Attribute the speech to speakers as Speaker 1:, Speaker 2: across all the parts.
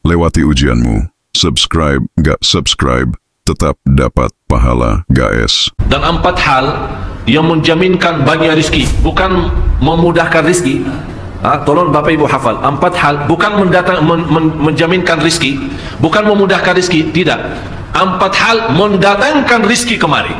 Speaker 1: Lewati ujianmu. Subscribe, gak subscribe, tetap dapat pahala, guys.
Speaker 2: Dan 4 hal yang menjaminkan banyak rizki, bukan memudahkan rizki. Tolong Bapak Ibu hafal. 4 hal bukan menjaminkan rizki, bukan memudahkan rizki, tidak. 4 hal mendatangkan rizki kemari.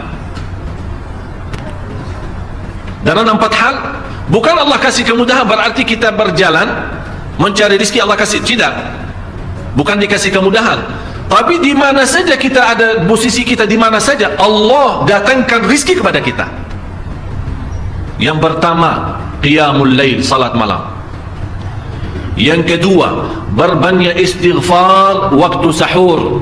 Speaker 2: Dan 4 hal bukan Allah kasih kemudahan berarti kita berjalan mencari rizki Allah kasih, tidak. Bukan dikasih kemudahan, tapi di mana saja kita ada, posisi kita di mana saja, Allah datangkan rizki kepada kita. Yang pertama, qiyamul lail, salat malam. Yang kedua, berbanyak istighfar waktu sahur.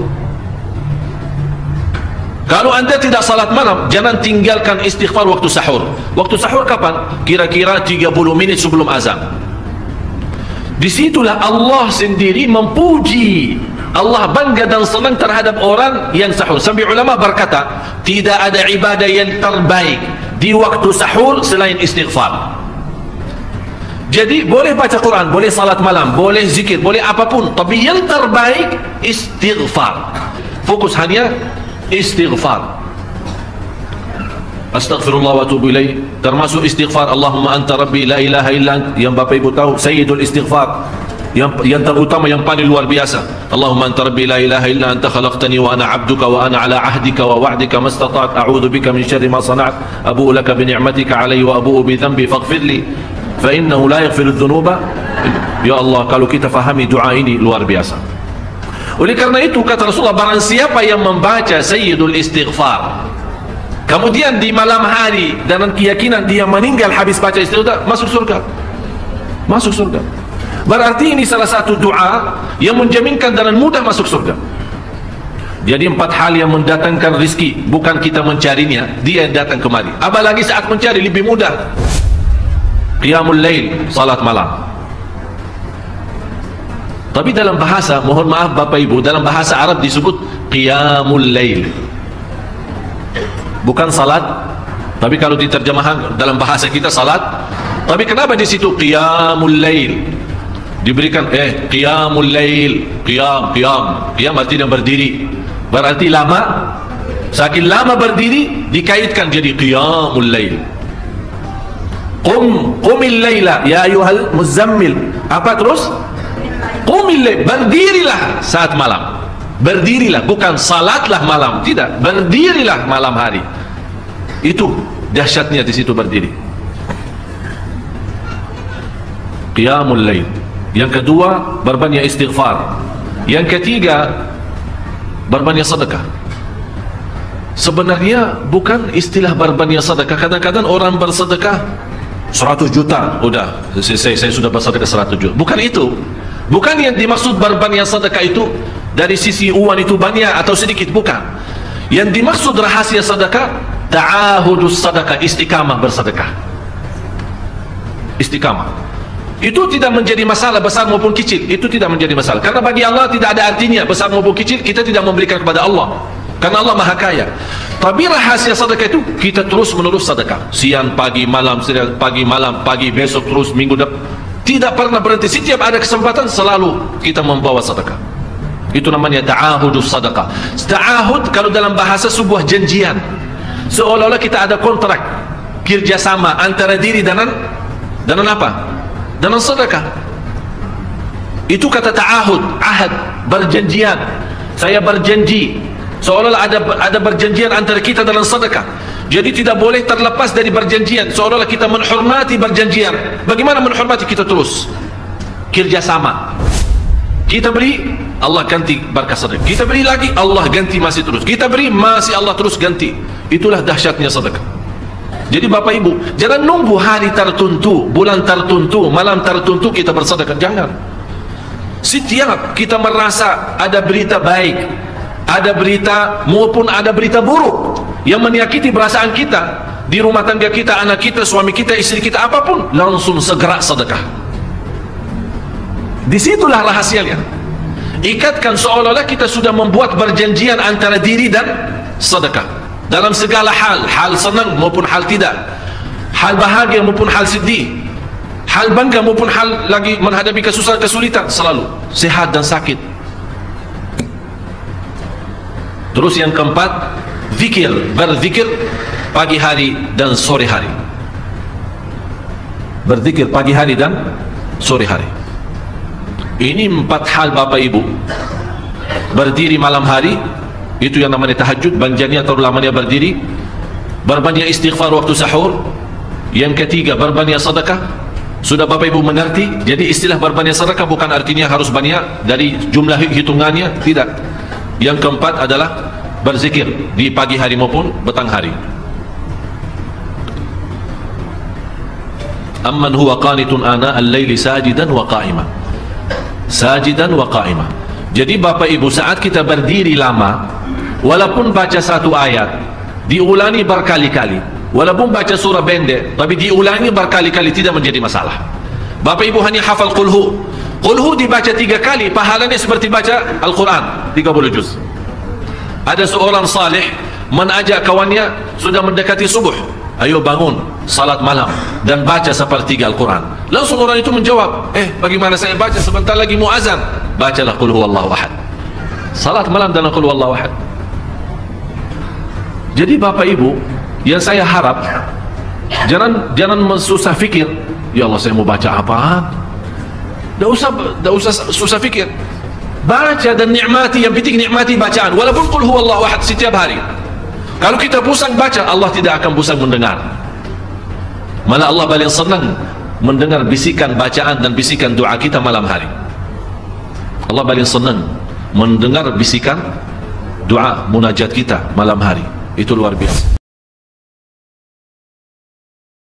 Speaker 2: Kalau anda tidak salat malam, jangan tinggalkan istighfar waktu sahur. Waktu sahur kapan? Kira-kira 30 menit sebelum azan. Disitulah Allah sendiri memuji, Allah bangga dan senang terhadap orang yang sahur. Sampai ulama berkata, tidak ada ibadah yang terbaik di waktu sahur selain istighfar. Jadi boleh baca Quran, boleh salat malam, boleh zikir, boleh apapun, tapi yang terbaik istighfar. Fokus hanya istighfar. Astaghfirullah wa atubu ilaih, termasuk istighfar Allahumma anta rabbi la ilaha illa ant, yang Bapak Ibu tahu sayyidul istighfar, yang terutama, yang paling luar biasa. Allahumma anta rabbi la ilaha illa anta khalaqtani wa ana 'abduka wa ana 'ala 'ahdika wa wa'dika mastata'tu a'udzu bika min syarri ma sana'tu abu'u laka bi ni'matika 'alayya wa abu'u bi dhanbi faghfir li fa innahu la yaghfiru dhunuba. Ya Allah, kalau kita fahami doa ini luar biasa. Oleh karena itu kata Rasulullah, barang siapa yang membaca sayyidul istighfar kemudian di malam hari dengan keyakinan dia meninggal habis baca istighfar, masuk surga. Masuk surga. Berarti ini salah satu doa yang menjaminkan dengan mudah masuk surga. Jadi 4 hal yang mendatangkan rizki, bukan kita mencarinya, dia yang datang kemari. Apalagi saat mencari lebih mudah. Qiyamul lail, salat malam. Tapi dalam bahasa, mohon maaf Bapak Ibu, dalam bahasa Arab disebut qiyamul lail, bukan salat. Tapi kalau diterjemahkan dalam bahasa kita salat. Tapi kenapa di situ qiyamul lail diberikan qiyamul lail, qiyam artinya berdiri, berarti lama. Saking lama berdiri dikaitkan jadi qiyamul lail. Qumil laila ya ayyuhal muzammil. Apa terus? Qumil lail, berdirilah saat malam. Berdirilah, bukan salatlah malam, tidak, berdirilah malam hari. Itu dahsyatnya di situ berdiri. Qiyamul lail. Yang kedua, berbanyak istighfar. Yang ketiga, berbanyak sedekah. Sebenarnya bukan istilah berbanyak sedekah. Kadang-kadang orang bersedekah 100 juta, udah saya sudah bersedekah 100 juta. Bukan itu. Bukan yang dimaksud berbanyak sedekah itu dari sisi uang itu banyak atau sedikit, bukan. Yang dimaksud rahasia sedekah, ta'ahudus sedekah, istiqamah bersedekah. Istiqamah itu tidak menjadi masalah besar maupun kecil, itu tidak menjadi masalah, karena bagi Allah tidak ada artinya besar maupun kecil. Kita tidak memberikan kepada Allah karena Allah maha kaya. Tapi rahasia sedekah itu kita terus menerus sedekah, siang pagi malam, siang pagi malam, pagi besok terus, minggu depan, tidak pernah berhenti. Setiap ada kesempatan selalu kita membawa sedekah. Itu namanya ta'ahudus sedekah. Ta'ahud kalau dalam bahasa sebuah janjian, seolah-olah kita ada kontrak kerjasama antara diri dengan apa? Dengan sedekah. Itu kata ta'ahud, ahad, berjanjian. Saya berjanji, seolah-olah ada berjanjian antara kita dalam sedekah. Jadi tidak boleh terlepas dari berjanjian, seolah-olah kita menghormati berjanjian. Bagaimana menghormati? Kita terus kerjasama. Kita beri, Allah ganti berkah sedekah. Kita beri lagi, Allah ganti masih terus. Kita beri, masih Allah terus ganti. Itulah dahsyatnya sedekah. Jadi Bapak Ibu, jangan nunggu hari tertentu, bulan tertentu, malam tertentu kita bersedekah. Jangan. Setiap kita merasa ada berita baik, ada berita maupun ada berita buruk yang menyakiti perasaan kita di rumah tangga kita, anak kita, suami kita, istri kita, apapun, langsung segera sedekah. Disitulah rahasianya. Ikatkan seolah-olah kita sudah membuat perjanjian antara diri dan sedekah dalam segala hal, hal senang maupun hal tidak, hal bahagia maupun hal sedih, hal bangga maupun hal lagi menghadapi kesusahan kesulitan, selalu sehat dan sakit, Terus yang keempat, zikir, berzikir pagi hari dan sore hari. Berzikir pagi hari dan sore hari. Ini 4 hal Bapak Ibu. Berdiri malam hari, itu yang namanya tahajud, banjanya atau lamanya berdiri. Berbanyak istighfar waktu sahur. Yang ketiga, berbanyak sedekah. Sudah Bapak Ibu mengerti? Jadi istilah berbanyak sedekah bukan artinya harus banyak dari jumlah hitungannya, tidak. Yang keempat adalah berzikir di pagi hari maupun petang hari. Amman huwa qanitun ana al-laili sajidan wa qa'ima. Sajidan wa qa'ima. Jadi Bapak Ibu, saat kita berdiri lama, walaupun baca satu ayat, diulangi berkali-kali, walaupun baca surah pendek, tapi diulangi berkali-kali, tidak menjadi masalah. Bapak Ibu hanya hafal qulhu. Qulhu dibaca 3 kali, pahalanya seperti baca Al-Quran 30 juz. Ada seorang salih mengajak kawannya, sudah mendekati subuh, ayo bangun salat malam dan baca sepertiga Al-Quran. Langsung orang itu menjawab, bagaimana saya baca, sebentar lagi mau azan. Bacalah qul huwallahu ahad, salat malam dalam qul huwallahu ahad. Jadi Bapak Ibu, yang saya harap, jangan susah fikir, ya Allah saya mau baca apaan. Tidak usah susah fikir, baca dan nikmati. Yang penting nikmati bacaan, walaupun qul huwallahu ahad setiap hari. Kalau kita pusing baca, Allah tidak akan pusing mendengar. Malah Allah paling senang mendengar bisikan bacaan dan bisikan doa kita malam hari. Allah paling senang mendengar bisikan doa munajat kita malam hari. Itu luar biasa.